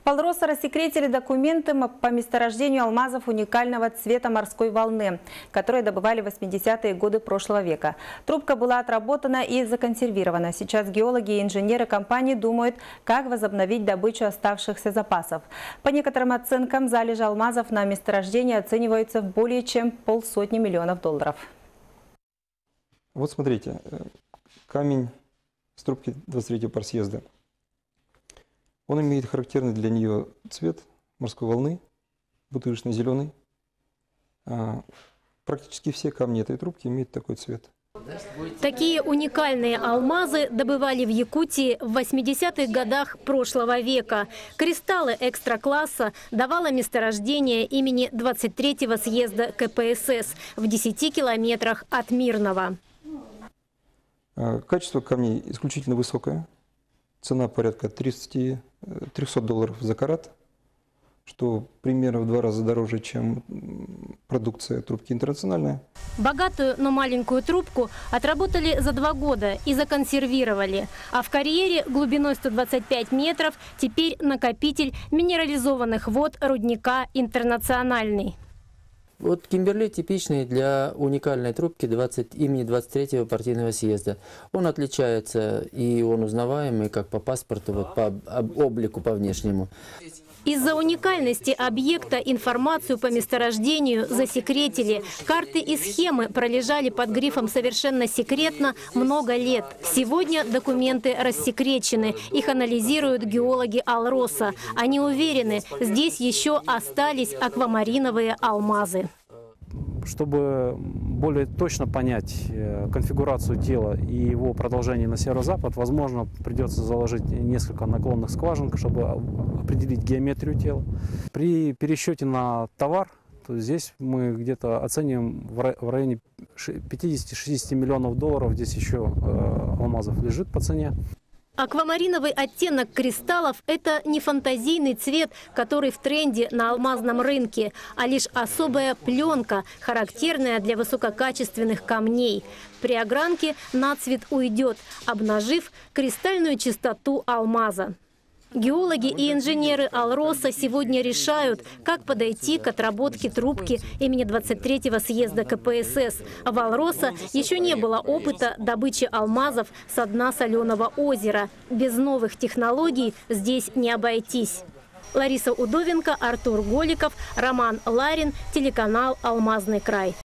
В Алроса рассекретили документы по месторождению алмазов уникального цвета морской волны, которые добывали в 80-е годы прошлого века. Трубка была отработана и законсервирована. Сейчас геологи и инженеры компании думают, как возобновить добычу оставшихся запасов. По некоторым оценкам, залежи алмазов на месторождении оцениваются в более чем $500 миллионов. Вот смотрите, камень с трубки 23-го парсъезда. Он имеет характерный для нее цвет морской волны, бутылочно-зеленый. Практически все камни этой трубки имеют такой цвет. Такие уникальные алмазы добывали в Якутии в 80-х годах прошлого века. Кристаллы экстра-класса давало месторождение имени 23-го съезда КПСС в 10 километрах от Мирного. Качество камней исключительно высокое. Цена порядка $300 за карат, что примерно в 2 раза дороже, чем продукция трубки интернациональная. Богатую, но маленькую трубку отработали за 2 года и законсервировали. А в карьере глубиной 125 метров теперь накопитель минерализованных вод рудника «Интернациональный». Вот Кимберли типичный для уникальной трубки имени 23-го партийного съезда. Он отличается и он узнаваемый как по паспорту, вот по облику, по внешнему. Из-за уникальности объекта информацию по месторождению засекретили. Карты и схемы пролежали под грифом «Совершенно секретно» много лет. Сегодня документы рассекречены. Их анализируют геологи Алроса. Они уверены, здесь еще остались аквамариновые алмазы. Чтобы более точно понять конфигурацию тела и его продолжение на северо-запад, возможно, придется заложить несколько наклонных скважин, чтобы определить геометрию тела. При пересчете на товар, то здесь мы где-то оцениваем в районе $50–60 миллионов. Здесь еще алмазов лежит по цене. Аквамариновый оттенок кристаллов – это не фантазийный цвет, который в тренде на алмазном рынке, а лишь особая пленка, характерная для высококачественных камней. При огранке нацвет уйдет, обнажив кристальную чистоту алмаза. Геологи и инженеры Алроса сегодня решают, как подойти к отработке трубки имени 23-го съезда КПСС. В Алроса еще не было опыта добычи алмазов с дна соленого озера. Без новых технологий здесь не обойтись. Лариса Удовенко, Артур Голиков, Роман Ларин, телеканал «Алмазный край».